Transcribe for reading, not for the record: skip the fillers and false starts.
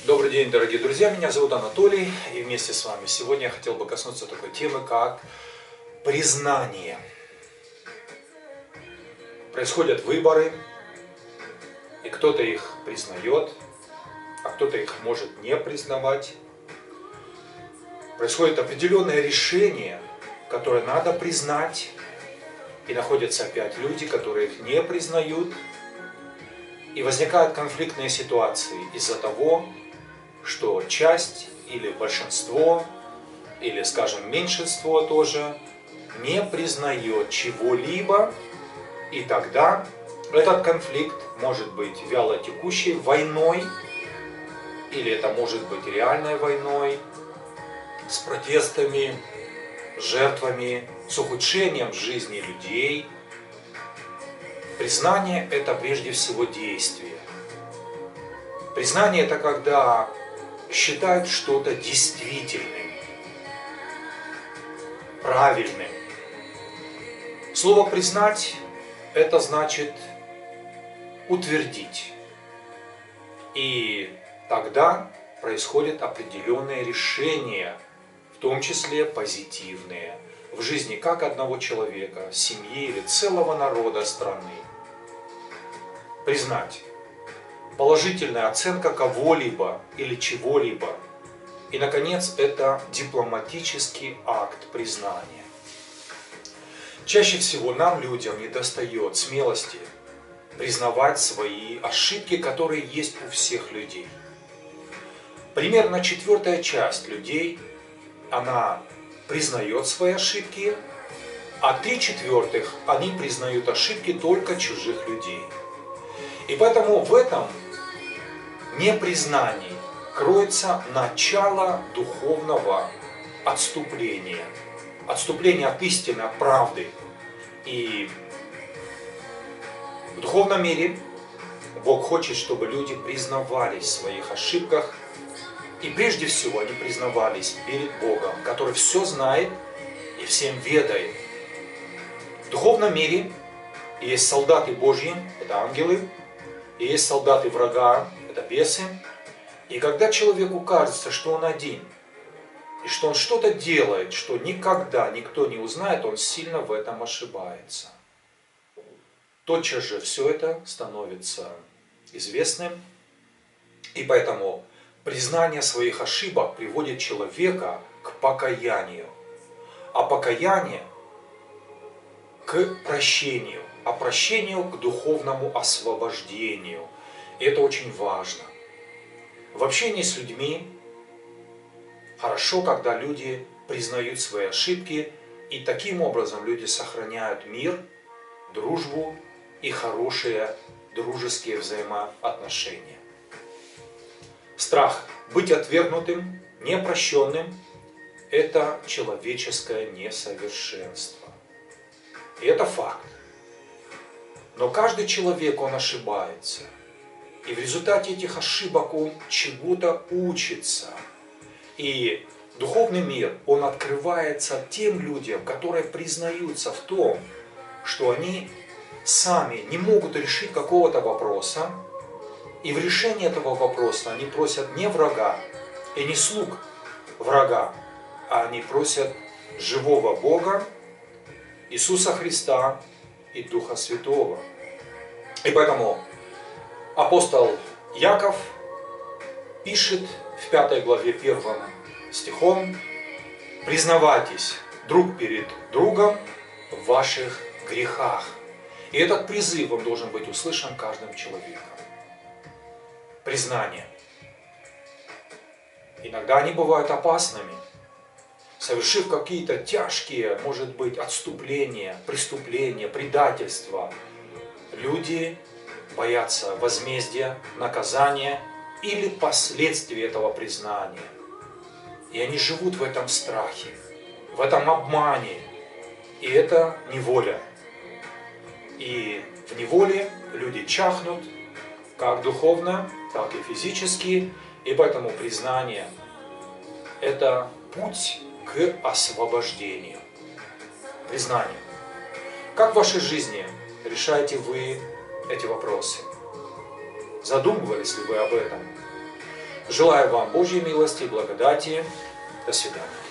Добрый день, дорогие друзья, меня зовут Анатолий, и вместе с вами сегодня я хотел бы коснуться такой темы, как признание. Происходят выборы, и кто-то их признает, а кто-то их может не признавать. Происходит определенное решение, которое надо признать, и находятся опять люди, которые их не признают, и возникают конфликтные ситуации из-за того, что часть или большинство, или, скажем, меньшинство тоже не признает чего-либо, и тогда этот конфликт может быть вялотекущей войной, или это может быть реальной войной, с протестами, жертвами, с ухудшением жизни людей. Признание – это прежде всего действие. Признание – это когда считают что-то действительным, правильным. Слово «признать» – это значит утвердить. И тогда происходят определенные решения, в том числе позитивные, в жизни как одного человека, семьи или целого народа, страны. Признать. Положительная оценка кого-либо или чего-либо. И, наконец, это дипломатический акт признания. Чаще всего нам, людям, недостает смелости признавать свои ошибки, которые есть у всех людей. Примерно четвертая часть людей, она признает свои ошибки, а 3/4 они признают ошибки только чужих людей. И поэтому в этом непризнании кроется начало духовного отступления. Отступление от истины, от правды. И в духовном мире Бог хочет, чтобы люди признавались в своих ошибках. И прежде всего они признавались перед Богом, который все знает и всем ведает. В духовном мире есть солдаты Божьи, это ангелы, и есть солдаты врага, это бесы. И когда человеку кажется, что он один, и что он что-то делает, что никогда никто не узнает, он сильно в этом ошибается. Тотчас же все это становится известным, и поэтому признание своих ошибок приводит человека к покаянию, а покаяние к прощению, а прощению к духовному освобождению. И это очень важно. В общении с людьми хорошо, когда люди признают свои ошибки, и таким образом люди сохраняют мир, дружбу и хорошие дружеские взаимоотношения. Страх быть отвергнутым, непрощенным – это человеческое несовершенство. И это факт. Но каждый человек, он ошибается. И в результате этих ошибок он чему-то учится. И духовный мир, он открывается тем людям, которые признаются в том, что они сами не могут решить какого-то вопроса. И в решении этого вопроса они просят не врага и не слуг врага, а они просят живого Бога, Иисуса Христа и Духа Святого. И поэтому апостол Яков пишет в 5 главе 1 стихом: «Признавайтесь друг перед другом в ваших грехах». И этот призыв, он должен быть услышан каждым человеком. Признание. Иногда они бывают опасными. Совершив какие-то тяжкие, может быть, отступления, преступления, предательства, люди боятся возмездия, наказания или последствий этого признания. И они живут в этом страхе, в этом обмане. И это неволя. И в неволе люди чахнут, как духовно, так и физически. И поэтому признание – это путь к освобождению. Признание. Как в вашей жизни решаете вы эти вопросы? Задумывались ли вы об этом? Желаю вам Божьей милости и благодати. До свидания.